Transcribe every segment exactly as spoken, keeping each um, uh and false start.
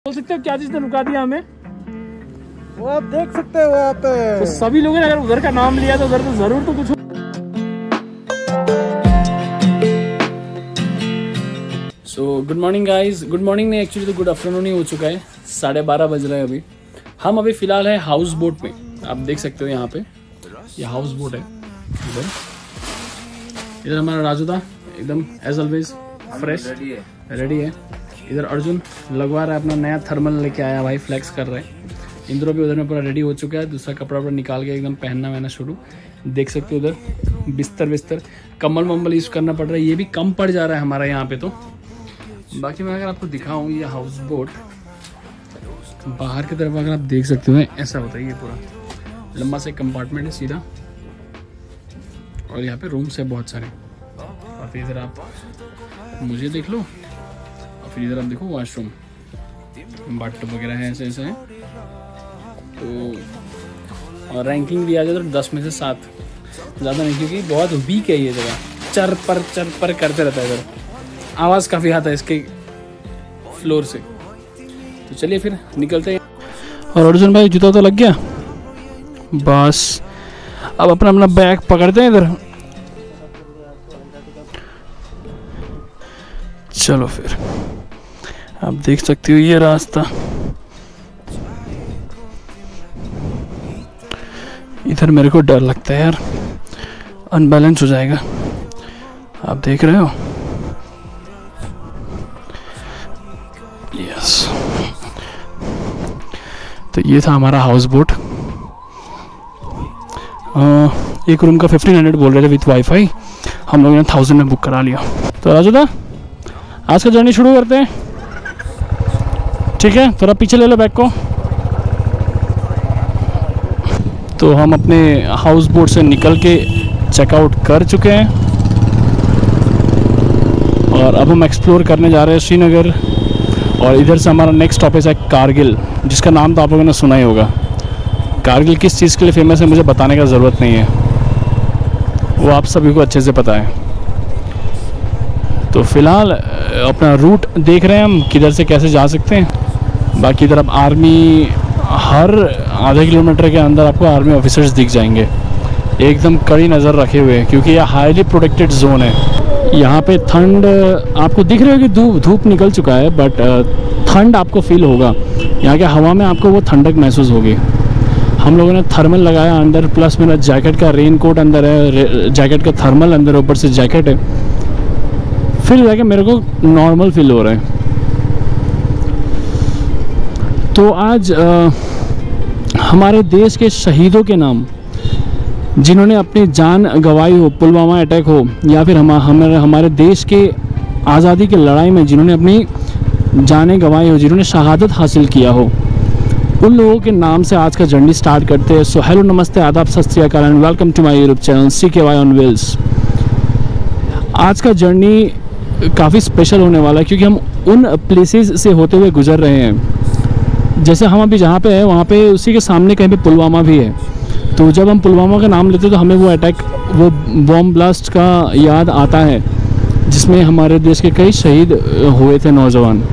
बोल सकते हो क्या चीज ने रुका दिया हमें? वो आप देख सकते हो वहाँ पे। तो सभी लोगों ने अगर उधर का नाम लिया तो उधर तो जरूर तो कुछ। So good morning guys, good morning नहीं एक्चुअली तो गुड आफ्टरनून ही हो चुका है। साढ़े बारह बज रहे हैं अभी। हम अभी फिलहाल है हाउस बोट में, आप देख सकते हो यहाँ पे ये हाउस बोट है। इधर इधर हमारा राजू था एकदम एज ऑलवेज फ्रेश रेडी है। इधर अर्जुन लगवा रहा है अपना नया थर्मल लेके आया भाई, फ्लेक्स कर रहे हैं। इंद्रो भी उधर में पूरा रेडी हो चुका है, दूसरा कपड़ा वपड़ा निकाल के एकदम पहनना वहना शुरू। देख सकते हो उधर बिस्तर बिस्तर कम्बल वम्बल यूज़ करना पड़ रहा है, ये भी कम पड़ जा रहा है हमारा यहाँ पे। तो बाकी मैं अगर आपको दिखाऊँ ये हाउस बोट बाहर की तरफ अगर आप देख सकते हो ऐसा होता है। ये पूरा लंबा सा कंपार्टमेंट है सीधा, और यहाँ पे रूम्स है बहुत सारे। और फिर इधर आप मुझे देख लो, और फिर इधर आप देखो वॉशरूम बाथटब वगैरह है, ऐसे ऐसे है। तो और रैंकिंग दिया जाए तो दस में से सात, ज़्यादा नहीं, क्योंकि बहुत वीक है ये जगह। चर पर चर पर करते रहता है, इधर आवाज़ काफ़ी आता है इसके फ्लोर से। तो चलिए फिर निकलते हैं। और अर्जुन भाई जूता तो लग गया, बस अब अपना अपना बैग पकड़ते हैं इधर। चलो फिर, आप देख सकते हो ये रास्ता। इधर मेरे को डर लगता है यार, अनबैलेंस हो जाएगा। आप देख रहे हो, यस। तो ये था हमारा हाउस बोट। एक रूम का फिफ्टीन हंड्रेड बोल रहे थे विथ वाईफाई, हम लोगों ने थाउजेंड में बुक करा लिया। तो राजू दा आज का जर्नी शुरू करते हैं, ठीक है? थोड़ा पीछे ले लो बैग को। तो हम अपने हाउस बोट से निकल के चेकआउट कर चुके हैं, और अब हम एक्सप्लोर करने जा रहे हैं श्रीनगर। और इधर से हमारा नेक्स्ट स्टॉपेज है कारगिल, जिसका नाम तो आप लोगों ने सुना ही होगा। कारगिल किस चीज़ के लिए फेमस है मुझे बताने का ज़रूरत नहीं है, वो आप सभी को अच्छे से पता है। तो फिलहाल अपना रूट देख रहे हैं हम, किधर से कैसे जा सकते हैं। बाकी इधर अब आर्मी, हर आधे किलोमीटर के अंदर आपको आर्मी ऑफिसर्स दिख जाएंगे, एकदम कड़ी नज़र रखे हुए हैं, क्योंकि यह हाईली प्रोटेक्टेड जोन है। यहाँ पे ठंड आपको दिख रही होगी, धूप धूप निकल चुका है, बट ठंड आपको फील होगा। यहाँ के हवा में आपको वो ठंडक महसूस होगी। हम लोगों ने थर्मल लगाया अंदर, प्लस मेरा जैकेट का रेन कोट अंदर है, जैकेट का थर्मल अंदर, ऊपर से जैकेट है, फिर जाके मेरे को नॉर्मल फील हो रहा है। तो आज आ, हमारे देश के शहीदों के नाम, जिन्होंने अपनी जान गंवाई हो, पुलवामा अटैक हो, या फिर हम हमारे हमारे देश के आज़ादी की लड़ाई में जिन्होंने अपनी जानें गंवाई हो, जिन्होंने शहादत हासिल किया हो, उन लोगों के नाम से आज का जर्नी स्टार्ट करते हैं। सो हेलो, नमस्ते, आदाब, सत श्री अकाल and welcome to my YouTube channel C K Y on wheels. आज का जर्नी काफ़ी स्पेशल होने वाला है, क्योंकि हम उन प्लेसेस से होते हुए गुजर रहे हैं। जैसे हम अभी जहाँ पे हैं वहाँ पे उसी के सामने कहीं पे पुलवामा भी है। तो जब हम पुलवामा का नाम लेते हैं तो हमें वो अटैक, वो बॉम्ब ब्लास्ट का याद आता है, जिसमें हमारे देश के कई शहीद हुए थे नौजवान।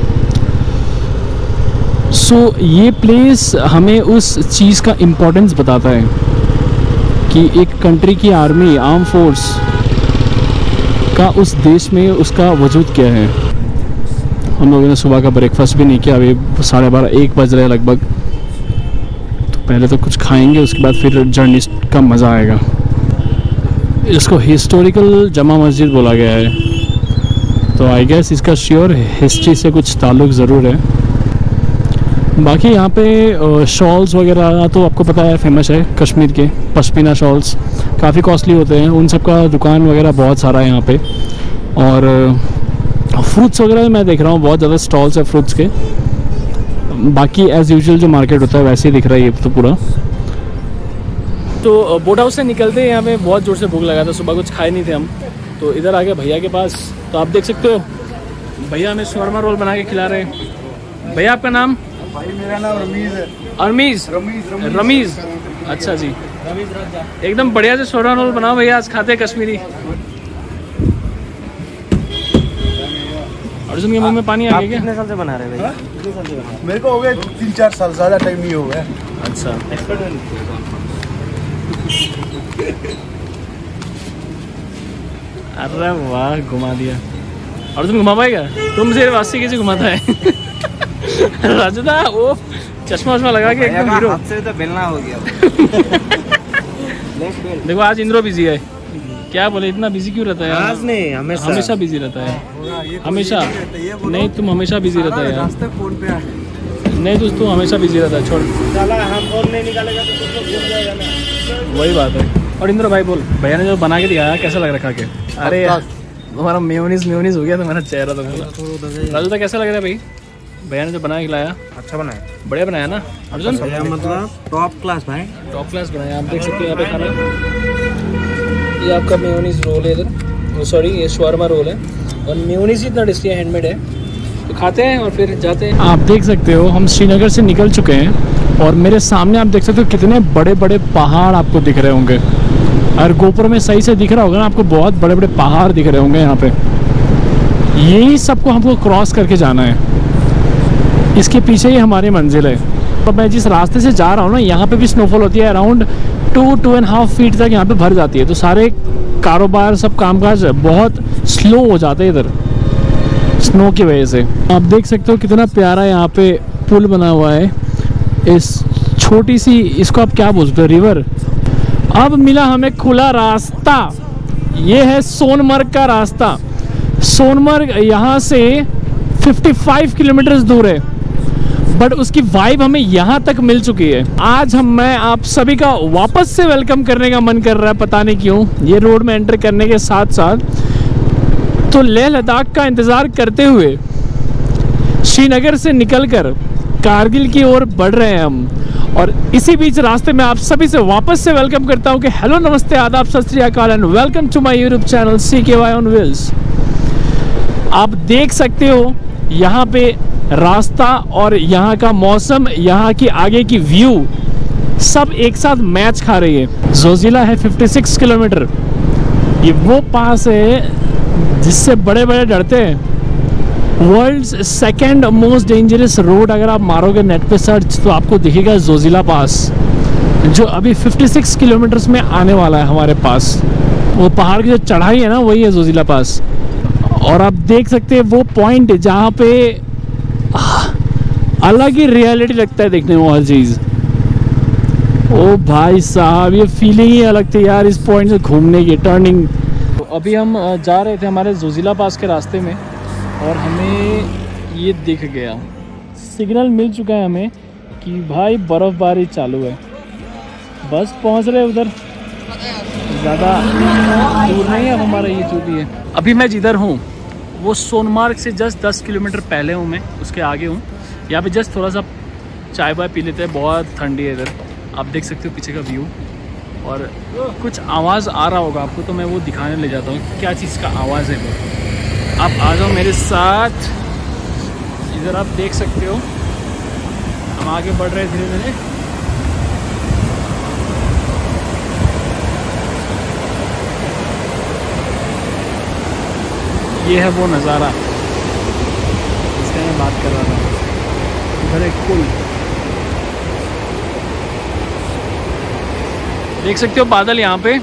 सो so, ये प्लेस हमें उस चीज़ का इम्पोर्टेंस बताता है कि एक कंट्री की आर्मी, आर्म फोर्स का उस देश में उसका वजूद क्या है। हम लोगों ने सुबह का ब्रेकफास्ट भी नहीं किया, अभी साढ़े बारह एक बज रहे हैं लगभग। तो पहले तो कुछ खाएंगे, उसके बाद फिर जर्नी का मज़ा आएगा। इसको हिस्टोरिकल जमा मस्जिद बोला गया है, तो आई गेस इसका श्योर हिस्ट्री से कुछ ताल्लुक़ ज़रूर है। बाकी यहाँ पे शॉल्स वगैरह तो आपको पता है फेमस है, कश्मीर के पश्मीना शॉल्स काफ़ी कॉस्टली होते हैं, उन सब का दुकान वगैरह बहुत सारा है यहाँ पे। और फ्रूट्स वगैरह मैं देख रहा हूँ, बहुत ज़्यादा स्टॉल्स है फ्रूट्स के। बाकी एज़ यूजुअल जो मार्केट होता है वैसे ही दिख रहा है ये तो पूरा। तो बोट हाउस से निकलते हैं, यहाँ पे बहुत ज़ोर से भूख लगा था, सुबह कुछ खाए नहीं थे हम, तो इधर आ गए भैया के पास। तो आप देख सकते हो भैया हमें शॉर्मा रोल बना के खिला रहे हैं। भैया आपका नाम? भाई मेरा नाम रमीज है। अरमीज? रमीज रमीज, अच्छा जी। एकदम बढ़िया से शॉर्मा रोल बनाओ भैया, आज खाते हैं कश्मीरी। अर्जुन के मुंह में पानी आ गया क्या? कितने साल से बना रहे हैं भाई? कितने साल से बना रहे हैं? मेरे को हो गए तीन चार साल, ज्यादा टाइम नहीं हो गया। अच्छा अरे वाह घुमा दिया। अर्जुन घुमा पाएगा? तुम सिर्फ अस्सी कैसे घुमाता है? राजू दा वो चश्मा वश्मा लगा के एकदम हीरो। हाथ से तो बेलना हो गया। देखो आज इंद्रो बिजी है। क्या बोले इतना बिजी क्यों रहता है? आज नहीं हमेशा हमेशा बिजी रहता है। हमेशा नहीं, तुम हमेशा बिजी रहता है यार। रास्ते फोन पे आ नहीं दोस्त तू हमेशा बिजी रहता है। छोड़, साला हम फोन नहीं निकालेगा तो कुछ लोग भूल जाएगा ना। वही बात है। और इंद्र भाई बोल, भैया ने जो बना के दिया कैसा लग रहा खा के? अरे यार तुम्हारा मेयोनीज मेयोनीज हो गया तुम्हारा चेहरा तो पूरा। राजू दा कैसा लग रहा है भाई? भैया ने जो बना के खिलाया अच्छा बनाया, बढ़िया बनाया ना अर्जुन? मतलब टॉप क्लास भाई, टॉप क्लास बनाया। आप देख सकते हो यहाँ पे खाना। ये आपका मेयोनीज रोल है इधर, सॉरी ये शवारमा रोल है और मेयोनीज ही इतना टेस्टी हैंडमेड है। तो खाते हैं और फिर जाते हैं। आप देख सकते हो हम श्रीनगर से निकल चुके हैं और मेरे सामने आप देख सकते हो कितने बड़े बड़े पहाड़ आपको दिख रहे होंगे। और गोपुर में सही से दिख रहा होगा ना आपको, बहुत बड़े बड़े पहाड़ दिख रहे होंगे यहाँ पे। यही सबको हमको क्रॉस करके जाना है। इसके पीछे ही हमारी मंजिल है। तो मैं जिस रास्ते से जा रहा हूँ ना, यहाँ पे भी स्नोफॉल होती है। Around two to and half feet तक यहाँ पे भर जाती है। तो सारे कारोबार सब कामकाज बहुत स्लो हो जाते हैं इधर स्नो की वजह से। आप देख सकते हो कितना प्यारा यहाँ पे पुल बना हुआ है। इस छोटी सी, इसको आप क्या बोलते हो, रिवर। अब मिला हमें खुला रास्ता। ये है सोनमर्ग का रास्ता। सोनमर्ग यहाँ से पचपन किलोमीटर दूर है, बट उसकी वाइब हमें यहाँ तक मिल चुकी है। आज हम मैं आप सभी का वापस से वेलकम करने का मन कर रहा है, पता नहीं क्यों। ये रोड में एंटर करने के साथ साथ तो लेह लद्दाख का इंतज़ार करते हुए श्रीनगर से निकलकर कारगिल की ओर बढ़ रहे हैं हम। और इसी बीच रास्ते में आप सभी से वापस से वेलकम करता हूं कि हेलो नमस्ते आदाब सत श्री अकाल and welcome to my YouTube channel C K Y on wheels. आप देख सकते हो यहाँ पे रास्ता और यहाँ का मौसम, यहाँ की आगे की व्यू सब एक साथ मैच खा रही है। जोजिला है छप्पन किलोमीटर। ये वो पास है जिससे बड़े बड़े डरते हैं। World's second most dangerous road अगर आप मारोगे नेट पे सर्च तो आपको दिखेगा जोजिला पास, जो अभी छप्पन किलोमीटर में आने वाला है हमारे पास। वो पहाड़ की जो चढ़ाई है ना, वही है जोजिला पास। और आप देख सकते हैं वो पॉइंट जहाँ पे अलग ही रियलिटी लगता है देखने में हर चीज़। ओ भाई साहब ये फीलिंग ही अलग थी यार इस पॉइंट से घूमने की, टर्निंग। तो अभी हम जा रहे थे हमारे जोजिला पास के रास्ते में और हमें ये दिख गया, सिग्नल मिल चुका है हमें कि भाई बर्फ़बारी चालू है। बस पहुंच रहे उधर, ज़्यादा दूर नहीं है हमारा ये जो भी है। अभी मैं जिधर हूँ वो सोनमार्ग से जस्ट दस किलोमीटर पहले हूँ, मैं उसके आगे हूँ। यहाँ पे जस्ट थोड़ा सा चाय वाय पी लेते हैं, बहुत ठंडी है इधर। आप देख सकते हो पीछे का व्यू और कुछ आवाज़ आ रहा होगा आपको, तो मैं वो दिखाने ले जाता हूँ क्या चीज़ का आवाज़ है वो। आप आ जाओ मेरे साथ। इधर आप देख सकते हो हम आगे बढ़ रहे हैं धीरे धीरे। ये है वो नज़ारा जिसका मैं बात कर रहा था। इधर एक पुल देख सकते हो, बादल यहाँ पे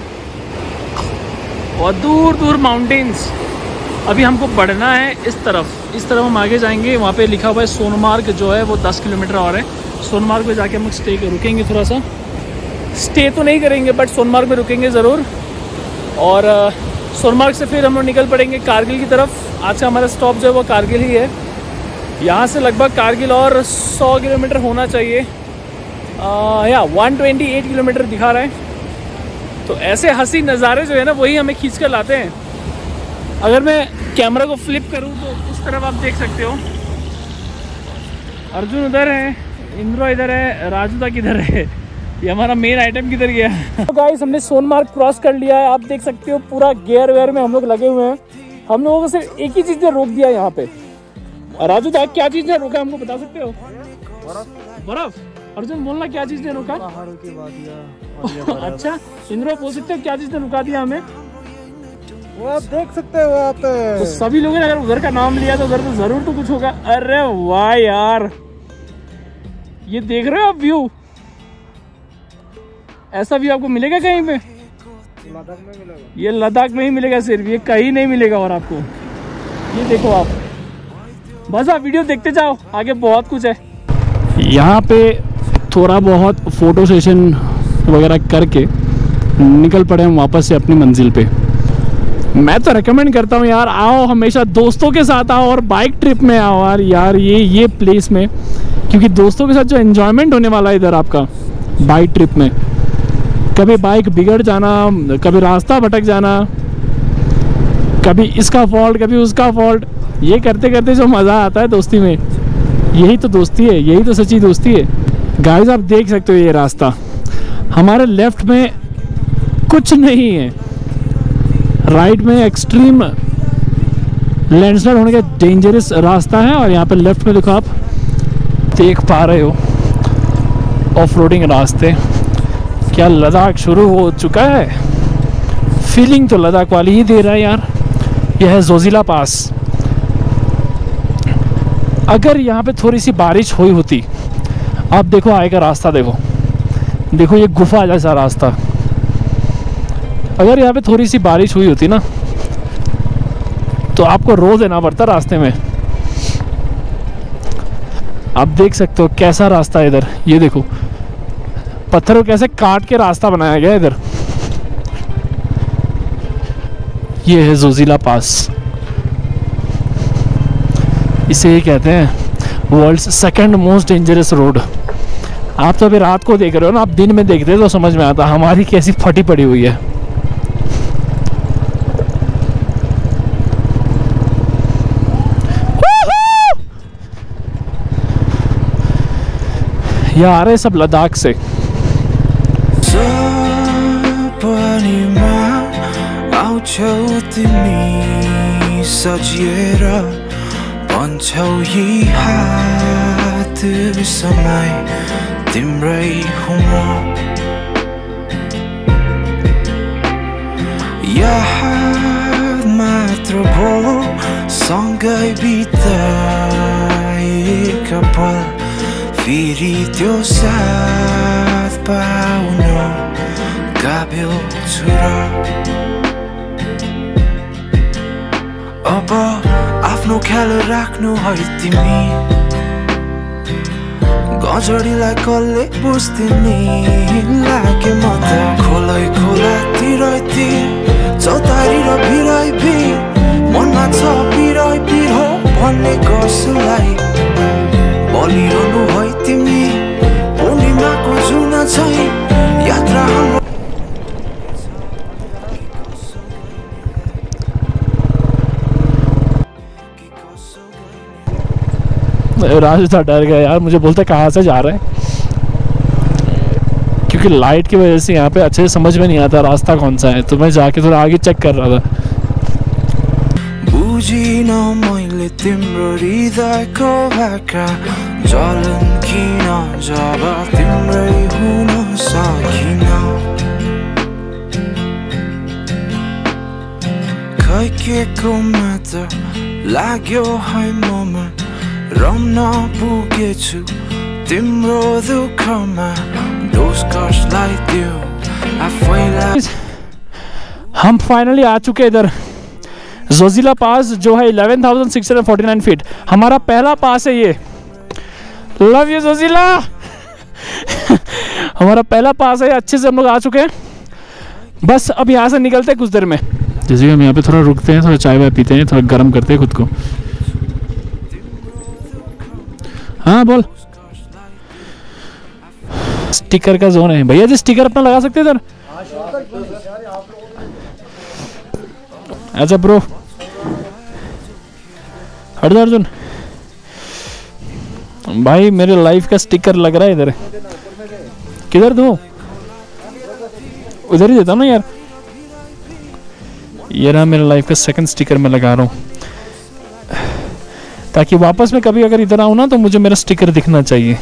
और दूर दूर माउंटेन्स। अभी हमको बढ़ना है इस तरफ, इस तरफ हम आगे जाएंगे। वहाँ पे लिखा हुआ है सोनमार्ग जो है वो दस किलोमीटर और है। सोनमार्ग पे जाके हम स्टे रुकेंगे, थोड़ा सा स्टे तो नहीं करेंगे बट सोनमार्ग में रुकेंगे ज़रूर। और सोनमार्ग से फिर हम लोग निकल पड़ेंगे कारगिल की तरफ। आज का हमारा स्टॉप जो है वो कारगिल ही है। यहाँ से लगभग कारगिल और सौ किलोमीटर होना चाहिए, आ, या एक सौ अट्ठाईस किलोमीटर दिखा रहा है। तो ऐसे हंसी नज़ारे जो है ना वही हमें खींच कर लाते हैं। अगर मैं कैमरा को फ्लिप करूँ तो उस तरफ आप देख सकते हो अर्जुन उधर है, इंद्रो इधर है, राजू दा किधर है, ये हमारा मेन आइटम किधर गया। तो गाइस हमने सोनमार्ग क्रॉस कर लिया है। आप देख सकते हो पूरा गेयर वेयर में हम लोग लगे हुए हैं। हम लोगों को सिर्फ एक ही चीज़ ने रोक दिया यहाँ पे। राजू दा क्या चीज़ ने रोका हमको बता सकते हो? बर्फ। बर्फ? अर्जुन बोलना क्या चीज़ ने रोका? पहाड़ों की वादियाँ। अच्छा इंद्रो बोल सकते हो क्या चीज़ ने रुका दिया हमें? वो आप देख सकते हो वहाँ पे। तो सभी लोगों ने अगर उधर का नाम लिया तो उधर तो जरूर तो कुछ होगा। अरे वाह यार, ये देख रहे हो आप व्यू, ऐसा व्यू आपको मिलेगा कहीं पे? लद्दाख में मिलेगा। ये लद्दाख में ही मिलेगा सिर्फ, ये कहीं नहीं मिलेगा। और आपको ये देखो आप, बस आप वीडियो देखते जाओ, आगे बहुत कुछ है। यहाँ पे थोड़ा बहुत फोटो सेशन वगैरह करके निकल पड़े हम वापस से अपनी मंजिल पे। मैं तो रेकमेंड करता हूँ यार, आओ हमेशा दोस्तों के साथ आओ और बाइक ट्रिप में आओ यार यार ये ये प्लेस में, क्योंकि दोस्तों के साथ जो एंजॉयमेंट होने वाला है इधर आपका बाइक ट्रिप में, कभी बाइक बिगड़ जाना, कभी रास्ता भटक जाना, कभी इसका फॉल्ट कभी उसका फॉल्ट, ये करते करते जो मज़ा आता है दोस्ती में, यही तो दोस्ती है, यही तो सच्ची दोस्ती है। गाइस आप देख सकते हो ये रास्ता, हमारे लेफ्ट में कुछ नहीं है, राइट में एक्सट्रीम लैंडस्लाइड होने का डेंजरस रास्ता है, और यहाँ पे लेफ्ट में देखो आप देख पा रहे हो ऑफ रोडिंग रास्ते। क्या लद्दाख शुरू हो चुका है? फीलिंग तो लद्दाख वाली ही दे रहा है यार। यह है जोजिला पास। अगर यहाँ पे थोड़ी सी बारिश हुई होती, आप देखो आएगा रास्ता, देखो देखो ये गुफा जैसा रास्ता, अगर यहाँ पे थोड़ी सी बारिश हुई होती ना तो आपको रो देना पड़ता रास्ते में। आप देख सकते हो कैसा रास्ता है इधर, ये देखो पत्थरों कैसे काट के रास्ता बनाया गया इधर। ये है जोजिला पास, इसे ये कहते हैं world's second most dangerous road. आप तो अभी रात को देख रहे हो ना, आप दिन में देखते तो समझ में आता हमारी कैसी फटी पड़ी हुई है। ये आ रहे सब लद्दाख से। तिम्रै हुँ म याद मात्र भो सँगै बिताएका पल, फेरि त्यो साथ पाउन काबिल छु र। अब आफ्नो ख्याल राख्नु है तिमी, गजडीलाई कसले बुझ्दिने लागे म त। खोलै खोला तिरै तिर, चौतारी र भिरै भिर, मनमा छ पिरै पिर हो भन्ने कसलाई बोलिरहनु है तिमी। पूर्णिमाको जुन छै यात्रा हाम्रो। राज था डर गया यार, मुझे बोलते कहाँ से जा रहे हैं, क्योंकि लाइट की वजह से यहाँ पे अच्छे से समझ में नहीं आता रास्ता कौन सा है, तो मैं जाके थोड़ा आगे चेक कर रहा था। बुझिन मैले तिम्रो हृदयको भाका, जलन किन जब तिम्रै हुन सकिन। खै के को मात्र लाग्यो है ममा, रम्न पुगेछु तिम्रो दुःखमा, दोष कसलाई दियो आफैलाई। हम फाइनली आ चुके इधर जोजिला पास, जो है eleven thousand six hundred forty nine feet. हमारा पहला पास है ये। Love you Zojila. हमारा पहला पास है, अच्छे से हम लोग आ चुके हैं। बस अब यहाँ से निकलते हैं कुछ देर में। जैसे हम यहाँ पे थोड़ा रुकते हैं, थोड़ा चाय वाय पीते हैं, थोड़ा गर्म करते हैं खुद को। हाँ बोल। स्टिकर का जोन है भैया जी, स्टिकर अपना लगा सकते हैं इधर। अच्छा ब्रो, हट जा अर्जुन भाई, मेरे लाइफ का स्टिकर लग रहा है इधर। किधर दो? उधर ही देता ना यार। ये रहा मेरे लाइफ का सेकंड स्टिकर मैं लगा रहा हूँ, ताकि वापस में कभी अगर इधर आऊँ ना तो मुझे मेरा स्टिकर दिखना चाहिए।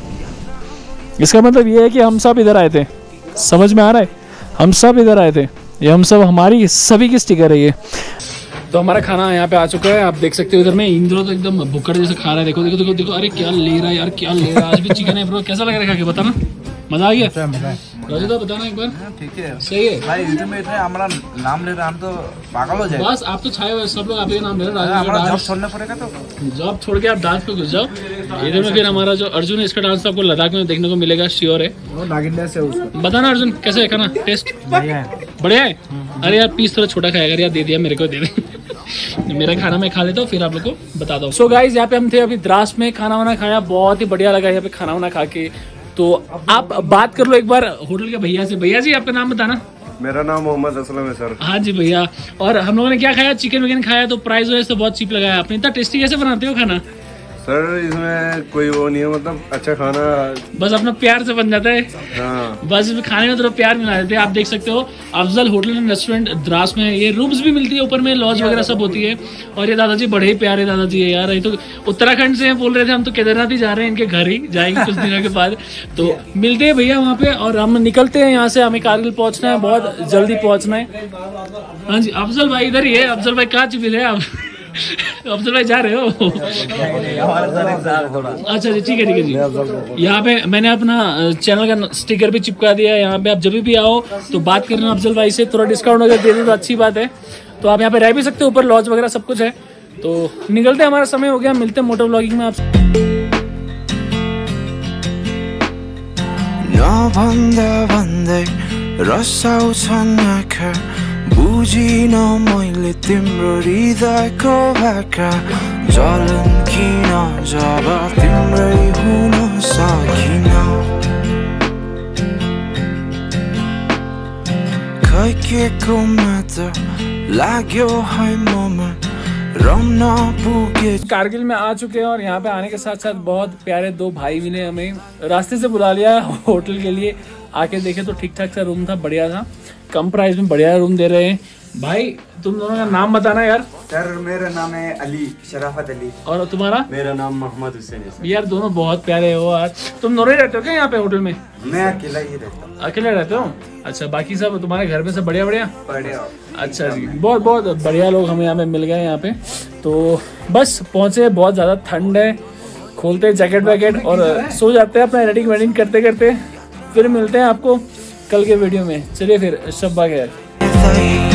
इसका मतलब ये है कि हम सब इधर आए थे, समझ में आ रहा है? हम सब इधर आए थे, ये हम सब हमारी सभी की स्टिकर है ये। तो हमारा खाना यहाँ पे आ चुका है, आप देख सकते हो। इधर में इंद्रो तो एकदम भुक्कड़ जैसे खा रहा है। देखो देखो देखो देखो, अरे क्या ले रहा है यार, क्या ले रहा है। आज भी चिकन है ब्रो, कैसा लग रहा है खा के, बताना। मजा आ गया? राजू बताना एक बार। ठीक है, सही है भाई। यूट्यूब है, हमारा नाम ले रहे हम तो पागल हो जाए। बस आप तो छाए हुए, सब लोग आप ही नाम ले रहे हैं। हमारा जॉब छोड़ना पड़ेगा तो जॉब छोड़ के आप डांस पे घुस जाओ। इधर में फिर हमारा जो अर्जुन है, इसका डांस आपको लद्दाख में देखने को मिलेगा, श्योर है। वो नागिंदा से उसका बताना अर्जुन कैसे है खाना, टेस्ट बढ़िया है। बढ़िया है। अरे यार पीस थोड़ा छोटा खाएगा यार, दे दिया मेरे को, दे दे। मेरा खाना मैं खा लेता हूँ, फिर आप लोग को बताता हूँ। सो गाइज यहाँ पे हम थे अभी द्रास में, खाना वाना खाया, बहुत ही बढ़िया लगा यहाँ पे खाना वाना खा के। तो आप बात कर लो एक बार होटल के भैया से। भैया जी आपका नाम बताना। मेरा नाम मोहम्मद असलम है सर। हाँ जी भैया। और हम लोगों ने क्या खाया, चिकन विकन खाया, तो प्राइस वाइज तो बहुत चीप लगाया आपने। इतना टेस्टी कैसे बनाते हो खाना? सर इसमें कोई वो नहीं है, मतलब अच्छा खाना बस अपना प्यार से बन जाता है। हाँ बस इसमें खाने में थोड़ा प्यार मिला देते हैं। आप देख सकते हो Afzal hotel and restaurant Drass में, ये रूम्स भी मिलती है, ऊपर में लॉज वगैरह सब होती है। और ये दादाजी बड़े ही प्यारे दादाजी है यार। ये तो उत्तराखंड से बोल रहे थे, हम तो केदारनाथ ही जा रहे हैं, इनके घर ही जाएंगे कुछ दिनों के बाद। तो मिलते हैं भैया वहाँ पे, और हम निकलते हैं यहाँ से। हमें कारगिल पहुँचना है, बहुत जल्दी पहुँचना है। हाँ जी अफजल भाई इधर ही है। अफजल भाई कहाँ छिपे थे आप? अफजल भाई जा रहे हो? अच्छा जी ठीक है ठीक है जी। यहाँ पे मैंने अपना चैनल का स्टिकर भी चिपका दिया है। यहाँ पे आप जब भी आओ तो बात करना अफजल भाई से, थोड़ा डिस्काउंट वगैरह दे दे तो अच्छी बात है। तो आप यहाँ पे रह भी सकते हो, ऊपर लॉज वगैरह सब कुछ है। तो निकलते हमारा समय हो गया, मिलते हैं मोटर व्लॉगिंग में आपसे। बुझिन मैले तिम्रो हृदयको भाका, जलन किन जब तिम्रै हुन सकिन। खै के को मात्र लाग्यो है ममा, रम्न पुगे। कारगिल में आ चुके हैं, और यहाँ पे आने के साथ साथ बहुत प्यारे दो भाई मिले हमें। रास्ते से बुला लिया होटल के लिए, आके देखे तो ठीक ठाक सा रूम था, बढ़िया था, कम प्राइस में बढ़िया रूम दे रहे हैं। भाई तुम दोनों का नाम बताना यार। सर मेरा नाम है अली, शराफत अली। और तुम्हारा? मेरा नाम मोहम्मद हुसैन है। यार दोनों बहुत प्यारे हो यार। तुम दोनों ही रहते हो क्या यहाँ पे होटल में? मैं अकेला ही रहता हूँ। अकेले रहते हो? अच्छा, बाकी सब तुम्हारे घर में सब बढ़िया बढ़िया? बढ़िया। अच्छा जी, बहुत बहुत बढ़िया लोग हमें यहाँ पे मिल गए यहाँ पे। तो बस पहुँचे, बहुत ज़्यादा ठंड है, खोलते जैकेट वैकेट और सो जाते हैं अपना एडिटिंग वेडिटिंग करते करते। फिर मिलते हैं आपको कल के वीडियो में। चलिए फिर शब्बा खैर।